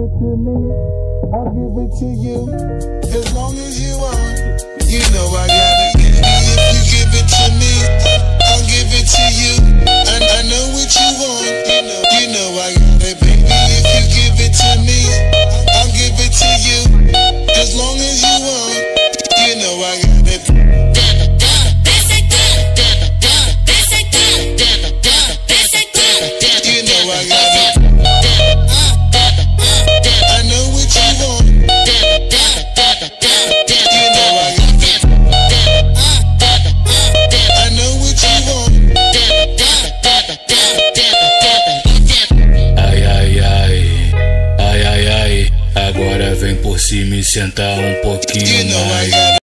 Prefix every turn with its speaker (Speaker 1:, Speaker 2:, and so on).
Speaker 1: it to me, I'll give it to you. As long as you want, you know I got it. If you give it to me, I'll give it to you. And I know what you want, you know I got it, baby. If you give it to me, I'll give it to you. As long as you want, you know I got it. You know I got it. I know what you want. You know I got it. I know what you want.
Speaker 2: Ai, ai, ai, ai, ai, ai. Agora vem por cima e senta um pouquinho
Speaker 1: You know I
Speaker 2: mais.
Speaker 1: got it.